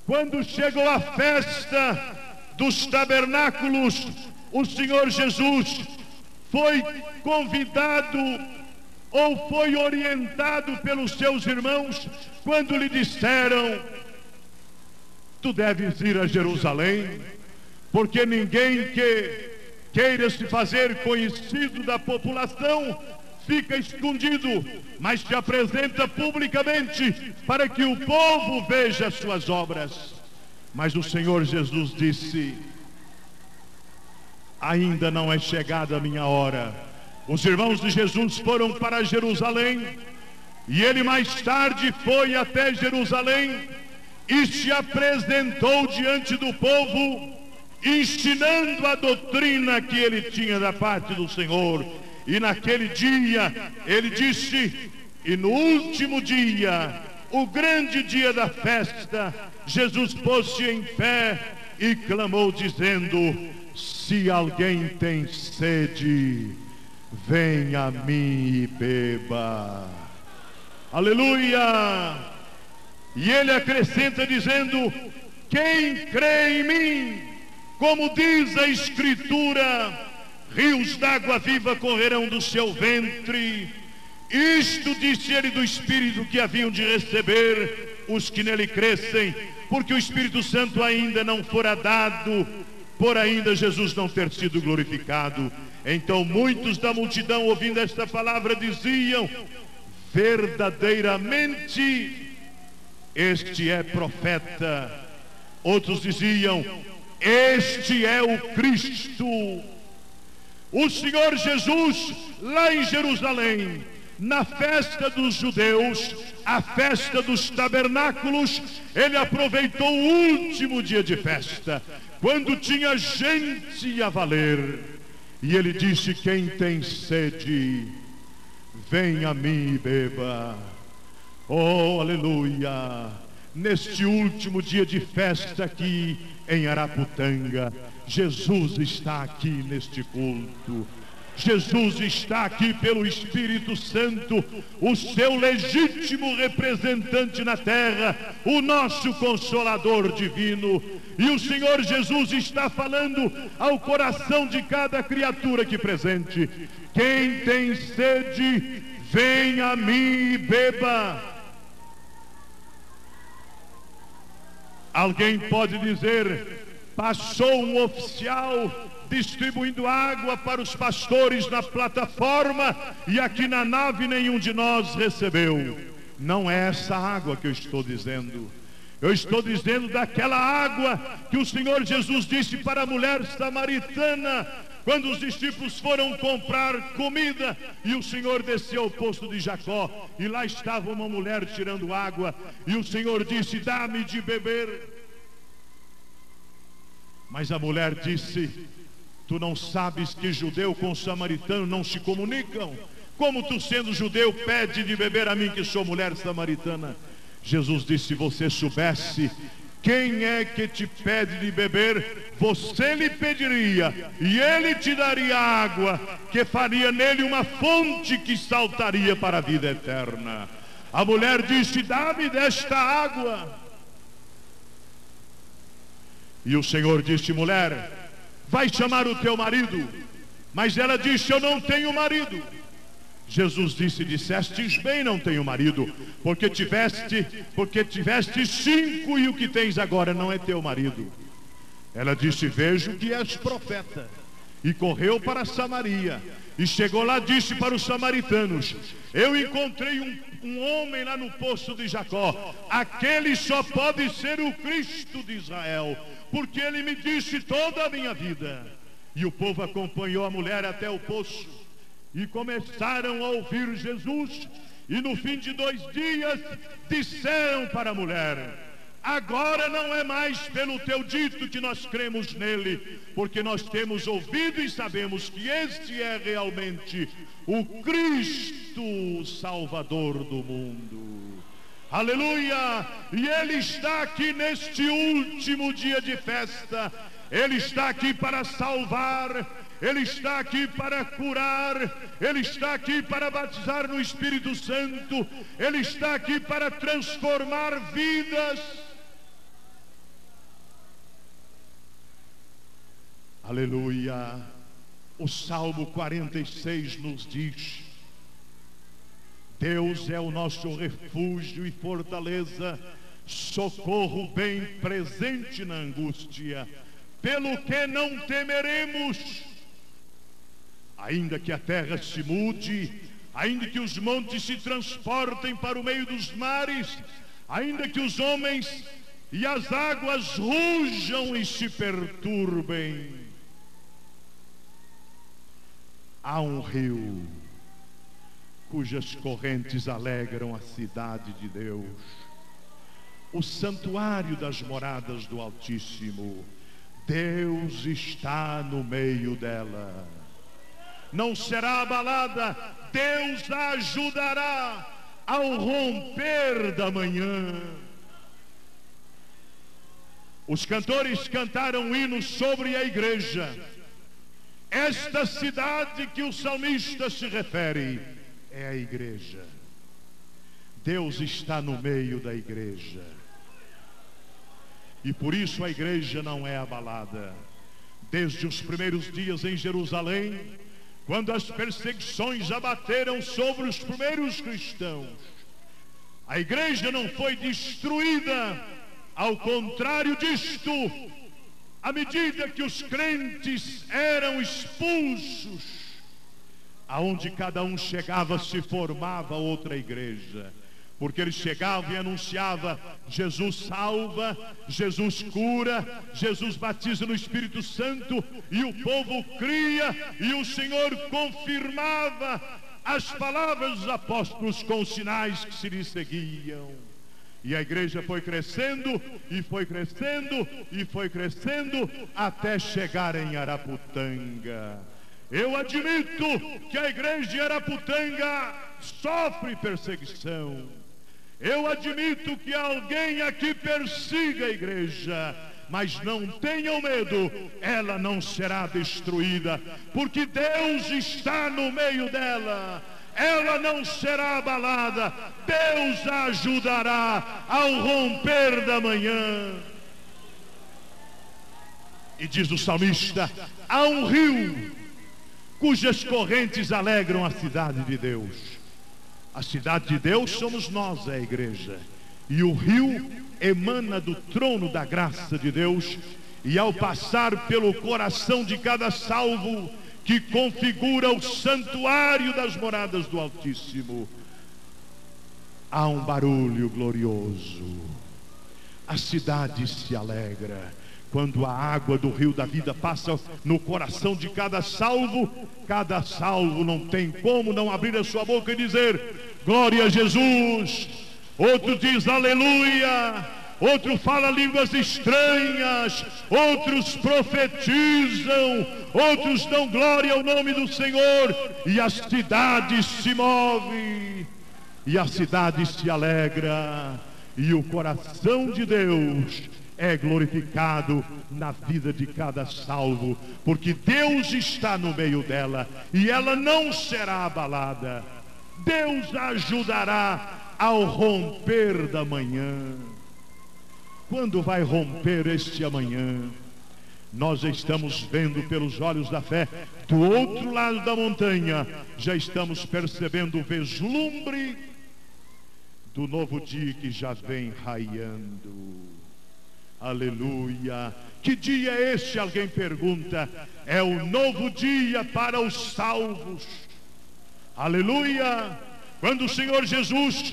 quando chegou a festa dos tabernáculos, o Senhor Jesus foi convidado ou foi orientado pelos seus irmãos quando lhe disseram: tu deves ir a Jerusalém, porque ninguém que queira se fazer conhecido da população fica escondido, mas te apresenta publicamente para que o povo veja as suas obras. Mas o Senhor Jesus disse: ainda não é chegada a minha hora. Os irmãos de Jesus foram para Jerusalém, e ele mais tarde foi até Jerusalém e se apresentou diante do povo, ensinando a doutrina que ele tinha da parte do Senhor. E naquele dia ele disse, e no último dia, o grande dia da festa, Jesus pôs-se em pé e clamou dizendo: se alguém tem sede, venha a mim e beba. Aleluia! E ele acrescenta dizendo: quem crê em mim, como diz a Escritura, rios d'água viva correrão do seu ventre. Isto disse ele do Espírito que haviam de receber os que nele crescem, porque o Espírito Santo ainda não fora dado, por ainda Jesus não ter sido glorificado. Então muitos da multidão, ouvindo esta palavra, diziam: verdadeiramente este é profeta. Outros diziam: este é o Cristo. O Senhor Jesus, lá em Jerusalém, na festa dos judeus, a festa dos tabernáculos, ele aproveitou o último dia de festa, quando tinha gente a valer, e ele disse: quem tem sede, vem a mim e beba. Oh, aleluia! Neste último dia de festa aqui em Araputanga, Jesus está aqui neste culto. Jesus está aqui pelo Espírito Santo, o seu legítimo representante na terra, o nosso Consolador divino. E o Senhor Jesus está falando ao coração de cada criatura aqui presente: quem tem sede, vem a mim e beba. Alguém pode dizer: passou um oficial distribuindo água para os pastores na plataforma e aqui na nave nenhum de nós recebeu. Não é essa água que eu estou dizendo. Eu estou dizendo daquela água que o Senhor Jesus disse para a mulher samaritana, quando os discípulos foram comprar comida e o Senhor desceu ao poço de Jacó, e lá estava uma mulher tirando água, e o Senhor disse: dá-me de beber. Mas a mulher disse: tu não sabes que judeu com samaritano não se comunicam? Como tu, sendo judeu, pede de beber a mim, que sou mulher samaritana? Jesus disse: se você soubesse quem é que te pede de beber, você lhe pediria, e ele te daria água, que faria nele uma fonte que saltaria para a vida eterna. A mulher disse: dá-me desta água. E o Senhor disse: mulher, vai chamar o teu marido. Mas ela disse: eu não tenho marido. Jesus disse: dissestes bem, não tenho marido, porque tiveste 5 e o que tens agora não é teu marido. Ela disse: vejo que és profeta. E correu para Samaria, e chegou lá, disse para os samaritanos: eu encontrei um homem lá no poço de Jacó, aquele só pode ser o Cristo de Israel, porque ele me disse toda a minha vida. E o povo acompanhou a mulher até o poço, e começaram a ouvir Jesus, e no fim de 2 dias disseram para a mulher: agora não é mais pelo teu dito que nós cremos nele, porque nós temos ouvido e sabemos que este é realmente o Cristo Salvador do mundo. Aleluia! E ele está aqui neste último dia de festa. Ele está aqui para salvar, ele está aqui para curar, ele está aqui para batizar no Espírito Santo, ele está aqui para transformar vidas. Aleluia. O Salmo 46 nos diz: Deus é o nosso refúgio e fortaleza, socorro bem presente na angústia, pelo que não temeremos. Ainda que a terra se mude, ainda que os montes se transportem para o meio dos mares, ainda que os homens e as águas rujam e se perturbem, há um rio cujas correntes alegram a cidade de Deus, o santuário das moradas do Altíssimo. Deus está no meio dela, não será abalada. Deus a ajudará ao romper da manhã. Os cantores cantaram hinos sobre a igreja. Esta cidade que o salmista se refere é a igreja. Deus está no meio da igreja, e por isso a igreja não é abalada. Desde os primeiros dias em Jerusalém, quando as perseguições abateram sobre os primeiros cristãos, a igreja não foi destruída. Ao contrário disto, à medida que os crentes eram expulsos, aonde cada um chegava se formava outra igreja, porque ele chegava e anunciava: Jesus salva, Jesus cura, Jesus batiza no Espírito Santo, e o povo cria, e o Senhor confirmava as palavras dos apóstolos com os sinais que se lhes seguiam. E a igreja foi crescendo, e foi crescendo, e foi crescendo, até chegar em Araputanga. Eu admito que a igreja de Araputanga sofre perseguição. Eu admito que alguém aqui persiga a igreja, mas não tenham medo, ela não será destruída, porque Deus está no meio dela. Ela não será abalada. Deus a ajudará ao romper da manhã. E diz o salmista: há um rio cujas correntes alegram a cidade de Deus. A cidade de Deus somos nós, a igreja. E o rio emana do trono da graça de Deus, e ao passar pelo coração de cada salvo, que configura o santuário das moradas do Altíssimo, há um barulho glorioso. A cidade se alegra quando a água do rio da vida passa no coração de cada salvo não tem como não abrir a sua boca e dizer: glória a Jesus. Outro diz aleluia, outro fala línguas estranhas, outros profetizam, outros dão glória ao nome do Senhor, e a cidade se move, e a cidade se alegra, e o coração de Deus é glorificado na vida de cada salvo, porque Deus está no meio dela, e ela não será abalada. Deus a ajudará ao romper da manhã. Quando vai romper este amanhã? Nós estamos vendo pelos olhos da fé, do outro lado da montanha, já estamos percebendo o vislumbre do novo dia que já vem raiando. Aleluia. Que dia é este? Alguém pergunta. É o novo dia para os salvos. Aleluia. Quando o Senhor Jesus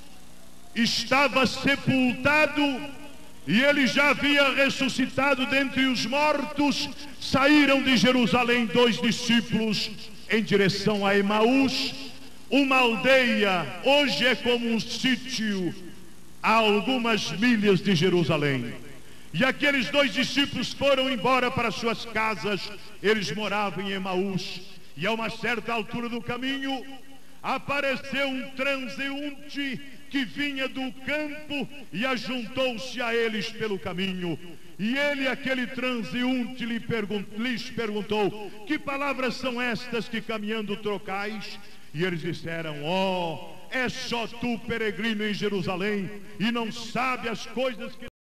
estava sepultado e ele já havia ressuscitado dentre os mortos, saíram de Jerusalém 2 discípulos em direção a Emaús, uma aldeia, hoje é como um sítio, a algumas milhas de Jerusalém. E aqueles 2 discípulos foram embora para suas casas. Eles moravam em Emaús, e a uma certa altura do caminho apareceu um transeunte que vinha do campo e ajuntou-se a eles pelo caminho. E ele, aquele transeunte, lhes perguntou: que palavras são estas que caminhando trocais? E eles disseram: é só tu, peregrino em Jerusalém, e não sabe as coisas que